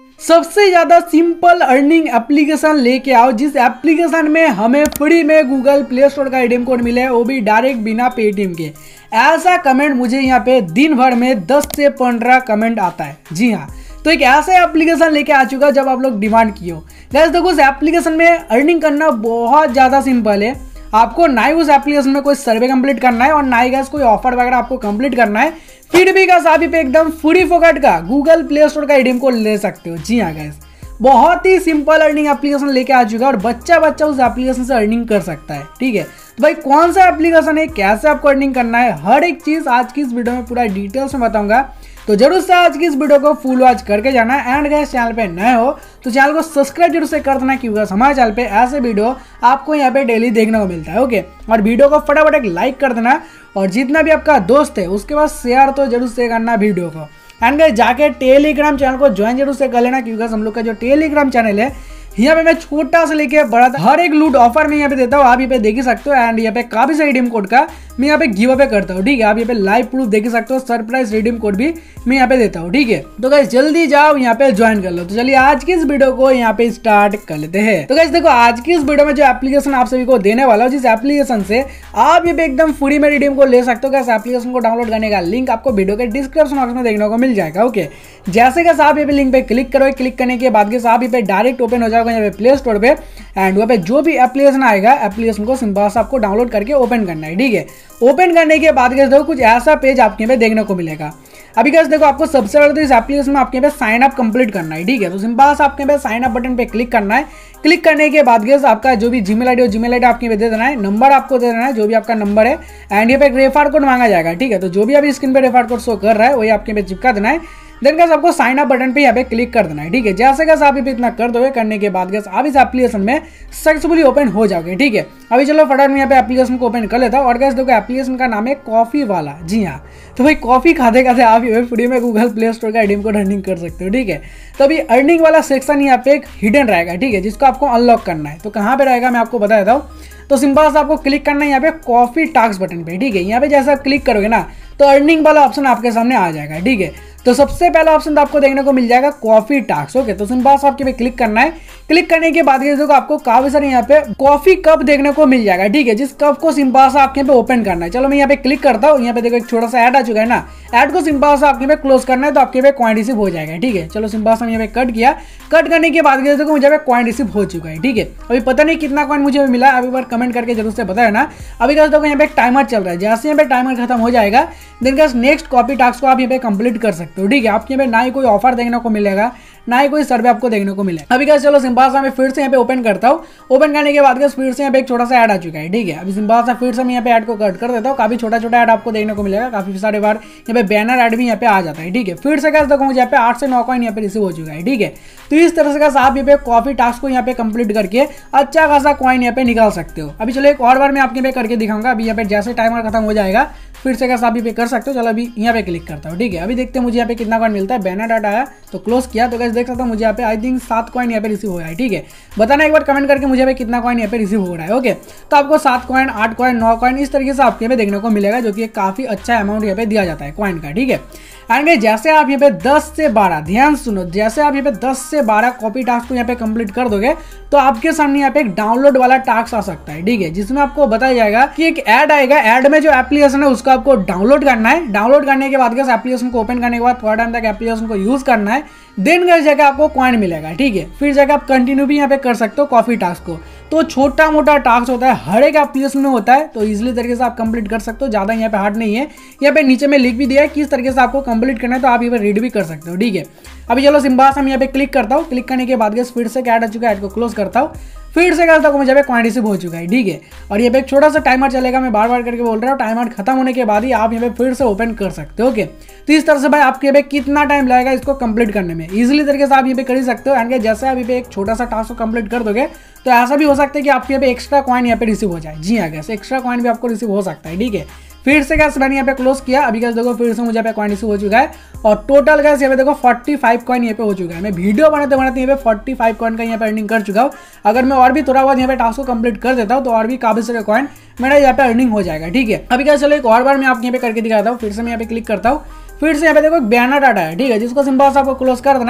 सबसे ज्यादा simple earning application लेके आओ, जिस एप्लीकेशन में हमें फ्री में गूगल प्ले स्टोर का रिडीम कोड मिले, वो भी डायरेक्ट बिना पेटीएम के। ऐसा कमेंट मुझे यहाँ पे दिन भर में 10 से 15 कमेंट आता है। जी हाँ, तो एक ऐसा एप्लीकेशन लेके आ चुका जब आप लोग डिमांड किए हो। गाइस देखो, उस एप्लीकेशन में अर्निंग करना बहुत ज़्यादा सिंपल है। आपको ना ही उस एप्लीकेशन में कोई सर्वे कंप्लीट करना है और ना ही गाइस कोई ऑफर वगैरह आपको कंप्लीट करना है। फिर भी गाइस आप पे एकदम फ्री फोकट का गूगल प्ले स्टोर का रिडीम कोड ले सकते हो। जी हाँ गाइस, बहुत ही सिंपल अर्निंग एप्लीकेशन लेके आ चुका है और बच्चा उस एप्लीकेशन से अर्निंग कर सकता है। ठीक है, तो भाई कौन सा एप्लीकेशन है, कैसे आपको अर्निंग करना है, हर एक चीज़ आज की इस वीडियो में पूरा डिटेल्स में बताऊंगा। तो जरूर से आज की इस वीडियो को फुल वॉच करके जाना। एंड गाइस, चैनल पे नए हो तो चैनल को सब्सक्राइब जरूर से कर देना, क्योंकि हमारे चैनल पे ऐसे वीडियो आपको यहाँ पे डेली देखने को मिलता है। ओके, और वीडियो को फटाफट एक लाइक कर देना और जितना भी आपका दोस्त है उसके पास शेयर तो जरूर से करना वीडियो को। एंड गाइस, जाके टेलीग्राम चैनल को ज्वाइन जरूर से कर लेना, क्योंकि हम लोग का जो टेलीग्राम चैनल है यहाँ पे मैं छोटा से लेके बड़ा हर एक लूट ऑफर में यहाँ पे देता हूँ, आप यहाँ पे देख ही सकते हो। एंड यहाँ पे काफी सारे रिडीम कोड का मैं यहाँ पे गिव अवे करता हूँ। ठीक है, आप यहाँ पे लाइव प्रूफ देख सकते हो, सरप्राइज रिडीम कोड भी मैं यहाँ पे देता हूँ। ठीक है, तो गाइस जल्दी जाओ यहाँ पे ज्वाइन कर लो। तो चलिए आज की इस वीडियो को यहाँ पे स्टार्ट कर लेते हैं। तो गाइस देखो, आज की इस वीडियो में जो एप्लीकेशन आप सभी को देने वाला हूँ, जिस एप्लीकेशन से आप यहाँ पे एकदम फ्री में रिडीम कोड ले सकते हो। गाइस एप्लीकेशन को डाउनलोड करने का लिंक आपको वीडियो के डिस्क्रिप्शन बॉक्स में देखने को मिल जाएगा। ओके, जैसे गाइस आप यहाँ पे लिंक पे क्लिक करोगे, क्लिक करने के बाद आप यहाँ पे डायरेक्ट ओपन हो जाओगे यहाँ पे प्ले स्टोर पे। एंड वहाँ पे जो भी एप्लीकेशन आएगा, एप्लीकेशन को सिंपल से आपको डाउनलोड करके ओपन करना है। ठीक है, ओपन करने के बाद गाइस देखो कुछ ऐसा पेज आपके यहाँ पे देखने को मिलेगा। अभी गाइस देखो, आपको सबसे पहले तो इस एप्लीकेशन में आपके यहाँ पे साइन अप कंप्लीट करना है। ठीक है, तो सिंपल से आपके यहाँ पे साइन अप बटन पे क्लिक करना है। क्लिक करने के बाद गाइस आपका जो भी जीमेल आईडी हो, जीमेल आईडी आपके दे देना है, नंबर आपको दे देना है जो भी आपका नंबर है। एंड यहाँ पे एक रेफर कोड मांगा जाएगा। ठीक है, तो जो भी अभी स्क्रीन पे रेफर कोड शो कर रहा है वही आपके पे चिपका देना है। देन गाइस आपको साइन अप बटन पे यहाँ पे क्लिक कर देना है। ठीक है, जैसे गाइस आप पे इतना कर दोगे, करने के बाद गाइस आप इस एप्लीकेशन में सक्सेसफुली ओपन हो जाओगे। ठीक है, अभी चलो फटाफट मैं यहाँ पे एप्लीकेशन को ओपन कर लेता हूँ। और गाइस देखो, एप्लीकेशन का नाम है कॉफी वाला। जी हाँ, तो भाई कॉफी खाते खाते आप ये फ्री में गूगल प्ले स्टोर का रिडीम कोड अर्निंग कर सकते हो। ठीक है, तो अभी अर्निंग वाला सेक्शन यहाँ पे एक हिडन रहेगा। ठीक है, जिसको आपको अनलॉक करना है। तो कहाँ पे रहेगा मैं आपको बता देता हूँ। तो सिंपल से आपको क्लिक करना है यहाँ पे कॉफी टास्क बटन पे। ठीक है, यहाँ पे जैसे आप क्लिक करोगे ना, तो अर्निंग वाला ऑप्शन आपके सामने आ जाएगा। ठीक है, तो सबसे पहला ऑप्शन तो आपको देखने को मिल जाएगा कॉफी टास्क। ओके, तो सिंपल से आपके पे क्लिक करना है। क्लिक करने के बाद देखो आपको काफी सारे यहाँ पे कॉफी कप देखने को मिल जाएगा। ठीक है, जिस कप को सिंपल से आपके पे ओपन करना है। चलो मैं यहाँ पे क्लिक करता हूँ। यहाँ पे देखो एक छोटा सा ऐड आ चुका है ना, ऐड को सिंपल से आपके पे क्लोज करना है, तो आपके पे कॉइन रिसीव हो जाएगा। ठीक है, चलो सिंपल से यहाँ पे कट किया। कट करने के बाद देखो मुझे कॉइन रिसीव हो चुका है। ठीक है, अभी पता नहीं कितना कॉइन मुझे मिला, अभी बार कमेंट करके जरूर से बताया ना। अभी देखो यहाँ पे टाइमर चल रहा है, जैसे यहाँ पे टाइमर खत्म हो जाएगा then guys next copy task को आप यहाँ पे कंप्लीट कर सकते हो। ठीक है, आपके यहाँ पे ना ही कोई ऑफर देखने को मिलेगा, ना ही कोई सर्वे आपको देखने को मिलेगा। अभी गाइस चलो सिंपल से मैं फिर से यहाँ पे ओपन करता हूँ। ओपन करने के बाद गाइस फिर से यहाँ पे एक छोटा सा ऐड आ चुका है। ठीक है, अभी सिंपल से फिर से मैं यहाँ पे ऐड को कट कर देता हूँ। काफी छोटा छोटा ऐड आपको देखने को मिलेगा, काफी सारे बार यहाँ पे बैनर ऐड भी यहाँ पे आ जाता है। ठीक है, फिर से गाइस देखो मुझे यहाँ पे 8 से 9 कॉइन यहाँ पे रिसीव हो चुका है। ठीक है, तो इस तरह से गाइस आप यहाँ पे कॉफी टास्क को यहाँ पे कंप्लीट करके अच्छा खासा कॉइन यहाँ पे निकाल सकते हो। अभी चलो एक और बार मैं आपके पे करके दिखाऊंगा। अभी यहाँ पे जैसे टाइमर खत्म हो जाएगा फिर से गाइस आप भी पे कर सकते हो। चलो अभी यहाँ पे क्लिक करता हूँ। ठीक है, अभी देखते हैं मुझे यहाँ पे कितना कॉइन मिलता है। बैनर डाटा आया तो क्लोज किया, तो गाइस देख सकता हूँ मुझे यहाँ पे आई थिंक 7 कॉइन यहाँ पे रिसीव हो रहा है। ठीक है, बताना एक बार कमेंट करके मुझे यहाँ पे कितना कॉइन यहाँ पे रिसीव हो रहा है। ओके, तो आपको 7 कॉइन, 8 कॉइन, 9 कॉइन इस तरीके से आपके यहाँ पे देखने को मिलेगा, जो कि काफी अच्छा अमाउंट यहाँ पे दिया जाता है कॉइन का। ठीक है, एंड जैसे आप यहाँ पे 10 से 12, ध्यान सुनो, जैसे आप यहाँ पे 10 से 12 कॉपी टास्क को यहाँ पे कंप्लीट कर दोगे तो आपके सामने यहाँ पे एक डाउनलोड वाला टास्क आ सकता है। ठीक है, जिसमें आपको बताया जाएगा कि एक ऐड आएगा, ऐड में जो एप्लीकेशन है उसको आपको डाउनलोड करना है। डाउनलोड करने के बाद एप्लीकेशन को ओपन करने के बाद थोड़ा टाइम तक एप्लीकेशन को यूज करना है, देन गाइस जाकर आपको कॉइन मिलेगा। ठीक है, फिर जाकर आप कंटिन्यू भी यहाँ पे कर सकते हो कॉफी टास्क को। तो छोटा मोटा टास्क होता है, हर एक एप्लीकेशन में होता है, तो इजीली तरीके से आप कंप्लीट कर सकते हो, ज्यादा यहाँ पे हार्ड नहीं है। यहाँ पे नीचे में लिख भी दिया है किस तरीके से आपको कंप्लीट करना है, तो आप यहाँ पे रीड भी कर सकते हो। ठीक है, अभी चलो सिंपल से हम यहाँ पे क्लिक करता हूँ। क्लिक करने के बाद गाइस फिर से ऐड आ चुका है, ऐड को क्लोज करता हूँ। फिर से गाइस देखो मुझे पे कॉइन रिसीव हो चुका है। ठीक है, और ये पे एक छोटा सा टाइमर चलेगा, मैं बार बार करके बोल रहा हूँ। टाइमर खत्म होने के बाद ही आप यहाँ पे फिर से ओपन कर सकते हो। ओके, तो इस तरह से भाई आपके पे कितना टाइम लगेगा इसको कंप्लीट करने में, इजीली तरीके से आप यहाँ पे कर ही सकते हो। एंड जैसे आप यहाँ पे एक छोटा सा टास्क को कंप्लीट कर दोगे तो ऐसा भी हो सकता है कि आपके यहाँ पे एक्स्ट्रा कॉइन यहाँ पे रिसीव हो जाए। जी हाँ गाइस, एक्स्ट्रा कॉइन भी आपको रिसीव हो सकता है। ठीक है, फिर से गाइस मैंने यहाँ पे क्लोज किया। अभी गाइस देखो फिर से मुझे यहाँ पे कॉइन रिसीव हो चुका है और टोटल गाइस यहाँ पे देखो 45 कॉइन यहाँ पे हो चुका है। मैं वीडियो बनाते बनाते यहाँ पे 45 कॉइन का यहाँ पे अर्निंग कर चुका हूँ। अगर मैं और भी थोड़ा बहुत यहाँ पे टास्क को कंप्लीट कर देता हूँ तो और भी काफी सारे कॉइन मेरा यहाँ पे अर्निंग हो जाएगा। ठीक है, अभी गाइस चलो एक और बार मैं आपको यहाँ पे करके दिखाता हूँ। फिर से मैं यहाँ पे क्लिक करता हूँ। फिर से यहाँ पे देखो बैनर डाटा है। ठीक है, जिसको सिंपल से आपको क्लोज कर देना है।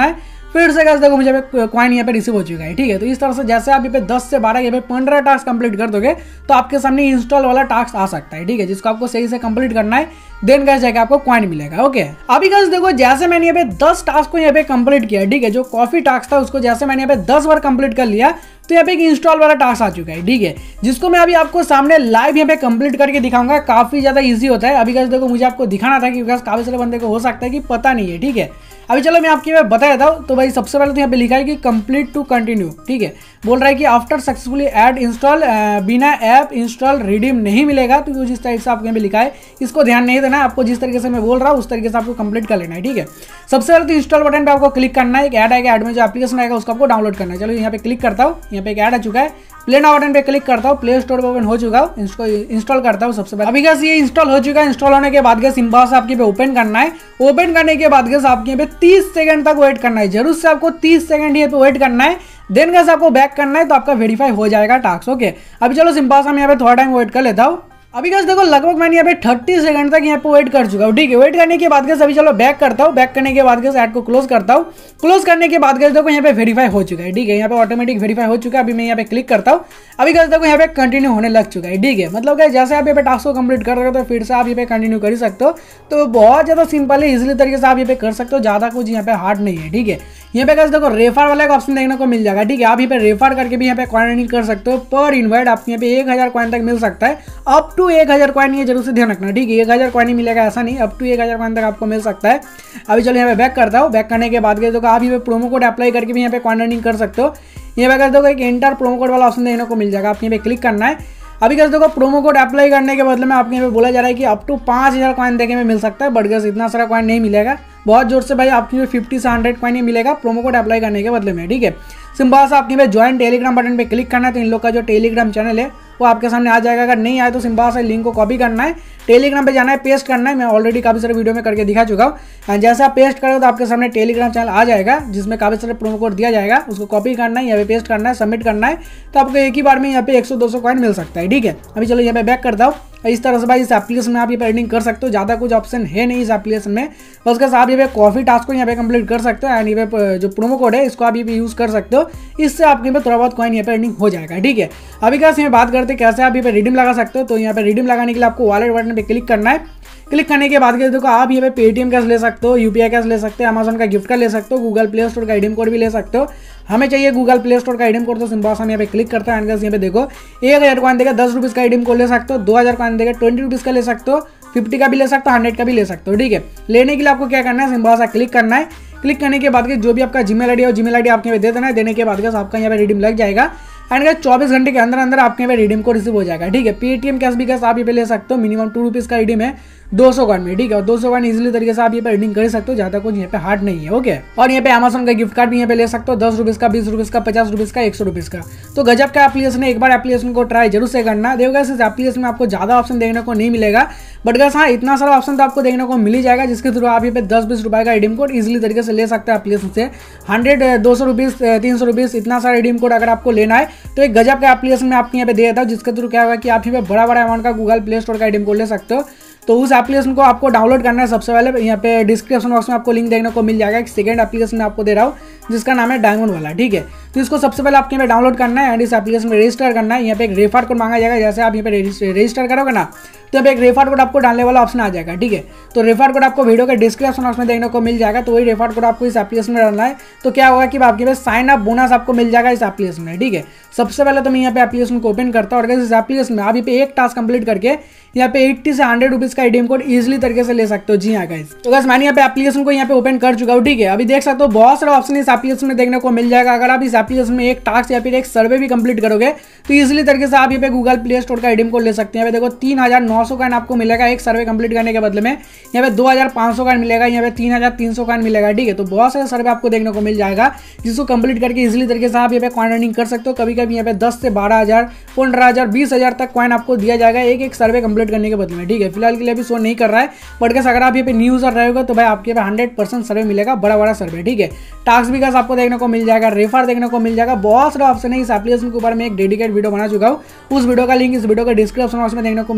फिर से गाइस देखो मुझे कॉइन यहाँ पे रिसीव हो चुका है, ठीक है। तो इस तरह से जैसे आप यहाँ पे 10 से 12 यहाँ पे 15 टास्क कंप्लीट कर दोगे तो आपके सामने इंस्टॉल वाला टास्क आ सकता है, ठीक है, जिसको आपको सही से कंप्लीट करना है, देन गाइस जाके आपको कॉइन मिलेगा। ओके, अभी गाइस देखो जैसे मैंने यहाँ पे 10 टास्क को यहाँ पे कंप्लीट किया, ठीक है, जो कॉफी टास्क था उसको जैसे मैंने यहाँ पे 10 बार कंप्लीट कर लिया तो यहाँ पे एक इंस्टॉल वाला टास्क आ चुका है, ठीक है, जिसको मैं अभी आपको सामने लाइव यहाँ पे कंप्लीट करके दिखाऊंगा। काफी ज्यादा इजी होता है। अभी गाइस देखो मुझे आपको दिखाना था क्योंकि काफी सारे बंदे को हो सकता है कि पता नहीं है, ठीक है। अभी चलो मैं आपकी बता देता हूँ। तो भाई सबसे पहले तो यहाँ पे लिखा है कि कंप्लीट टू कंटिन्यू, ठीक है, बोल रहा है कि आफ्टर सक्सेसफुली ऐड इंस्टॉल बिना ऐप इंस्टॉल रिडीम नहीं मिलेगा। तो जिस टाइप से आपको यहाँ पे लिखा है इसको ध्यान नहीं देना है, आपको जिस तरीके से मैं बोल रहा हूँ उस तरीके से आपको कंप्लीट कर लेना है, ठीक है। सबसे पहले तो इंस्टॉल बटन पे आपको क्लिक करना है, एक ऐड आएगा, ऐड में जो एप्लीकेशन आएगा उसको आपको डाउनलोड करना है। चलो यहाँ पे क्लिक करता हूँ, यहाँ पे एक ऐड आ चुका है, प्ले नाउ बटन पे क्लिक करता हूँ, प्ले स्टोर पे ओपन हो चुका हूँ, इसको इंस्टॉल करता हूँ सबसे पहले। अभी गाइस ये इंस्टॉल हो चुका है। इंस्टॉल होने के बाद गाइस सिंबॉस आपके पे ओपन करना है। ओपन करने के बाद गाइस आपके पे 30 सेकंड तक वेट करना है, जरूर से आपको 30 सेकंड ये पे वेट करना है, देन गाइस आपको बैक करना है तो आपका वेरीफाई हो जाएगा टास्क। ओके, अभी चलो सिंपल सा मैं यहाँ पे थोड़ा टाइम वेट कर लेता हूँ। अभी गाइस देखो लगभग मैंने यहाँ पे 30 सेकंड तक यहाँ पे वेट कर चुका हूँ, ठीक है। वेट करने के बाद गाइस अभी चलो बैक करता हूँ। बैक करने के बाद गाइस ऐड को क्लोज करता हूँ। क्लोज करने के बाद गाइस देखो यहाँ पे वेरीफाई हो चुका है, ठीक है, यहाँ पे ऑटोमेटिक वेरीफाई हो चुका है। अभी मैं यहाँ पे क्लिक करता हूँ। अभी गाइस देखो यहाँ पे कंटिन्यू होने लग चुका है, ठीक है। मतलब गाइस जैसे आप यहाँ पे टास्क को कंप्लीट कर रहे हो तो फिर से आप यहाँ पे कंटिन्यू कर सकते हो। तो बहुत ज्यादा सिंपल है, इजिली तरीके से आप यहाँ पे कर सकते हो, ज्यादा कुछ यहाँ पे हार्ड नहीं है, ठीक है। यहाँ पे गाइस देखो रेफर वाला एक ऑप्शन देखने को मिल जाएगा, ठीक है। आप यहाँ पे रेफर करके भी यहाँ पे कॉइन अर्निंग कर सकते हो। पर इनवाइट आपको यहाँ पे 1000 कॉइन तक मिल सकता है, अप टू 1000 कॉइन, ये जरूर से ध्यान रखना, ठीक है। 1000 कॉइन ही मिलेगा ऐसा नहीं, अप टू 1000 कॉइन तक आपको मिल सकता है। अभी चलो यहाँ पे बैक करता हूँ। बैक करने के बाद देखो आप यहाँ पे प्रोमो कोड अप्लाई करके भी यहाँ पे कॉइन अर्निंग कर सकते हो। यहाँ पे देखो एक एंटर प्रोमो कोड वाला ऑप्शन देखने को मिल जाएगा, आप यहाँ पे क्लिक करना है। अभी गाइस देखो प्रोमो कोड अप्लाई करने के बदले में आपके यहाँ पे बोला जा रहा है कि अप टू 5000 कॉइन देने में मिल सकता है, बट गाइस इतना सारा कॉइन नहीं मिलेगा, बहुत जोर से भाई आपके 50 से 100 कॉइन ही मिलेगा प्रोमो कोड अप्लाई करने के बदले में, ठीक है। सिंपल सा आपके ज्वाइन टेलीग्राम बटन पे क्लिक करना है। तो इन लोग का जो टेलीग्राम चैनल है वो आपके सामने आ जाएगा। अगर नहीं आए तो सिंपल सा लिंक को कॉपी करना है, टेलीग्राम पे जाना है, पेस्ट करना है। मैं ऑलरेडी काफी सारे वीडियो में करके दिखा चुका हूँ। जैसे आप पेस्ट करो तो आपके सामने टेलीग्राम चैनल आ जाएगा जिसमें काफी सारे प्रोमो कोड दिया जाएगा, उसको कॉपी करना है, यहाँ पे पेस्ट करना है, सबमिट करना है, तो आपको एक ही बार में यहाँ पे 100-200 कॉइन मिल सकता है, ठीक है। अभी चलो यहाँ पे बैक करता हूँ। इस तरह से भाई इस एप्लीकेशन में आप ये अर्निंग कर सकते हो। ज़्यादा कुछ ऑप्शन है नहीं इस एप्लीकेशन में, बस कैसे आप ये पे कॉफी टास्क को यहाँ पे कंप्लीट कर सकते हो एंड ये पे जो प्रोमो कोड है इसको आप ये पे यूज़ कर सकते हो। इससे आपके पे थोड़ा बहुत कॉइन यहाँ पे अर्निंग हो जाएगा, ठीक है। अभी कैसे यहाँ बात करते हैं कैसे आप ये पे रिडीम लगा सकते हो। तो यहाँ पे रिडीम लगाने के लिए आपको वॉलेट बटन पे क्लिक करना है। क्लिक करने के बाद देखो आप यहाँ पे पेटीएम कैश ले सकते हो, यूपीआई कैश ले सकते हो, अमेजन का गिफ्ट कार्ड ले सकते हो, गूगल प्ले स्टोर का आईडीएम कोड भी ले सकते हो। हमें चाहिए गूगल प्ले स्टोर का आईडीएम कोड, तो सिंपल सा यहाँ पे क्लिक करता है। यहाँ पे देखो 1000 कॉइन देगा, 10 रुपीज़ का आईडीएम कोड ले सकते हो, 2000 कॉइन देगा, 20 रुपीज़ का ले सकते हो, 50 का भी ले सकते हो, 100 का भी ले सकते हो, ठीक है। लेने के लिए आपको क्या करना है, सिंपल सा क्लिक करना है। क्लिक करने के बाद जो भी आपका जीमेल आईडी है जीमेल आईडी आपके यहाँ पे दे देना है। देने के बाद आपका यहाँ पे रिडीम लग जाएगा एंड 24 घंटे के अंदर अंदर आपके यहाँ पे रिडीम को रिसीव हो जाएगा, ठीक है। पेटीएम कैश भी कैश आप ये पे ले सकते हो, मिनिमम 2 रुपीज़ का रिडीम है 200 कॉइन में, ठीक है। और 200 कॉइन इजीली तरीके से आप ये पे अर्निंग कर सकते हो, ज्यादा कुछ यहाँ पे हार्ड नहीं है, ओके। और यहाँ पे अमेजन का गिफ्ट कार्ड भी यहाँ पे ले सकते हो, 10 रुपीज़ का, 20 रुपीज़ का, 50 रुपीज़ का, 100 रुपीज़ का। तो गजब का एप्लीकेशन है, एक बार एप्लीकेशन को ट्राई जरूर से करना। देखो इस एप्लीकेशन में आपको ज्यादा ऑप्शन देखने को नहीं मिलेगा, बट गैस हाँ इतना सारा ऑप्शन तो आपको देखने को मिल ही जाएगा, जिसके थ्रू आप यहाँ पे 10-20 रुपए का रिडीम कोड इजीली तरीके से ले सकते हैं एप्लीकेशन से। 100, 200 रुपीज़, 300 रुपीज़, इतना सारा रिडीम कोड अगर आपको लेना है तो एक गजब का एप्लीकेशन में आपको यहाँ पे दे देता हूँ, जिसके थ्रू क्या होगा कि आप यहाँ पे बड़ा बड़ा अमाउंट का गूगल प्ले स्टोर का रिडीम कोड ले सकते हो। तो उस एप्लीकेशन को आपको डाउनलोड करना है। सबसे पहले यहाँ पे डिस्क्रिप्शन बॉक्स में आपको लिंक देखने को मिल जाएगा। एक सेकंड एप्लीकेशन में आपको दे रहा हूँ जिसका नाम है डायमंड वाला, ठीक है। तो इसको सबसे पहले आपके यहाँ पे डाउनलोड करना है एंड इस एप्लीकेशन में रजिस्टर करना है। यहाँ पे एक रेफर कोड मांगा जाएगा, जैसे आप यहाँ पे रजिस्टर करोगे ना तो यहाँ पे एक रेफर कोड आपको डालने वाला ऑप्शन आ जाएगा, ठीक है। तो रेफर कोड आपको वीडियो के डिस्क्रिप्शन बॉक्स में देखने को मिल जाएगा। तो वही रेफर कोड आपको इस एप्लीकेशन में डालना है। तो क्या होगा कि आपके पास साइन अप बोनस आपको मिल जाएगा इस एप्लीकेशन में, ठीक है। सबसे पहले तो मैं यहाँ पे एप्लीकेशन को ओपन करता हूँ और इस एप्लीकेशन में आप यहाँ पे एक टास्क कंप्लीट करके यहाँ पे 80 से 100 रुपीज़ का रिडीम कोड इजीली तरीके से ले सकते हो। जी हाँ गाइस, तो गाइस मैंने यहाँ पे एप्लीकेशन को यहाँ पे ओपन कर चुका हूँ, ठीक है। अभी देख सकते हो बहुत सारा ऑप्शन इस एप्लीकेशन में देखने को मिल जाएगा। अगर आप इस एप्लीकेशन में एक टास्क या फिर एक सर्वे भी कंप्लीट करोगे तो इजीली तरीके से आप यहाँ पे गूगल प्ले स्टोर का रिडीम कोड ले सकते हैं। यहाँ पे देखो 3900 कॉइन आपको मिलेगा एक सर्वे कंप्लीट करने के बदले में। यहाँ पे 2500 कॉइन मिलेगा, यहाँ पे 3300 कॉइन मिलेगा, ठीक है। तो बहुत सारे सर्वे आपको देखने को मिल जाएगा जिसको कंप्लीट करके इजीली तरीके से आप यहाँ पे कॉइन अर्निंग कर सकते हो। कभी कभी यहाँ पे 10 से 12,000, 15,000, 20,000 तक कॉइन आपको दिया जाएगा एक सर्वे कंप्लीट करने के बदले में, ठीक है। फिलहाल के लिए अभी शो नहीं कर रहा है, बट कैसे अगर आप यहाँ पे न्यू यूजर रहेगा तो भाई आपके पे 100% सर्वे मिलेगा, बड़ा बड़ा सर्वे, ठीक है। टास्क भी कैसे आपको देखने को मिल जाएगा, रेफर देखने को मिल जाएगा, बहुत सारे ऑप्शन है। इस एप्लीकेशन के ऊपर मैं एक डेडिकेट वीडियो बना चुका हूँ, उस वीडियो का लिंक इस वीडियो के डिस्क्रिप्शन बॉक्स में देखने को मिल जाएगा, जाके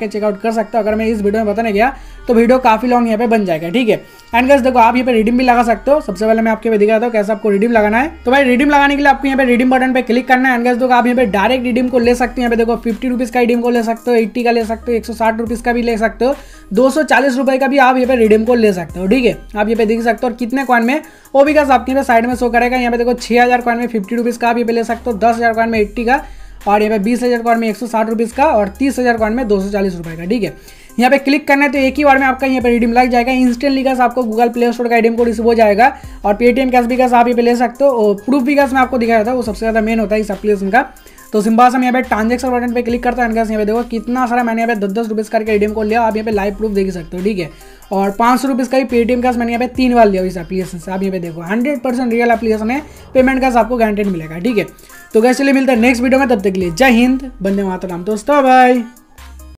जाकर चेकआउट कर सकते हो। अगर मैं इस वीडियो में बताने गया तो वीडियो काफी लॉन्ग यहाँ पे बन जाएगा, ठीक है। एंड गाइस देखो आप यहाँ पे रिडीम भी लगा सकते हो। सबसे पहले मैं आपके पे दिखाता हूँ कैसे आपको रिडीम लगाना है। तो भाई रिडीम लगाने के लिए आपको यहाँ पे रिडीम बटन पे क्लिक करना है। एंड गाइस देखो आप यहाँ पे डायरेक्ट रिडीम को ले सकते हो। यहाँ पे देखो 50 रुपीज का रिडीम को ले सकते हो, 80 का ले सकते हो, 160 रुपीज का भी ले सकते हो, 240 रुपए का भी आप यहाँ पे रिडीम को ले सकते हो, ठीक है। आप यहाँ पे देख सकते हो। और कितने कॉइन में वो भी गाइस आपके यहाँ पे साइड में शो करेगा। यहाँ पे देखो 6000 कॉइन में 50 रुपीज का आप यहाँ पे ले सकते हो, 10,000 कॉइन में 80 का, और यहाँ पे 20,000 कॉइन में 160 रुपीज का, और 30,000 कॉइन में 240 रुपए का, ठीक है। यहाँ पे क्लिक करना है तो एक ही बार में आपका यहाँ पे रिडीम लग जाएगा। इंस्टेंटली गाइस आपको गूगल प्ले स्टोर का रिडीम कोड रिसीव हो जाएगा। और पेटीएम कैश भी गाइस आप यहाँ पे ले सकते हो। और प्रूफ भी गाइस मैं आपको दिखाया था, वो सबसे ज्यादा मेन होता है इस एप्लीकेशन का। तो सिंपल से हम यहाँ पे ट्रांजेक्शन बटन पे क्लिक करता है। गाइस यहाँ पे देखो कितना सारा मैंने यहाँ पे 10-10 रुपीज करके रिडीम कोड लिया। आप यहाँ पे लाइव प्रूफ देख सकते हो, ठीक है। और 500 रुपीज का भी पेटीएम कैश मैंने यहाँ पे 3 बार लिया इस एप्लीकेशन से। आप यहाँ पे देखो 100% रियल एप्लीकेशन है, पेमेंट कैश आपको गारंटेड मिलेगा, ठीक है। तो गाइस चलिए मिलते हैं नेक्स्ट वीडियो में, तब तक के लिए जय हिंद, वंदे मातरम दोस्तों, बाय।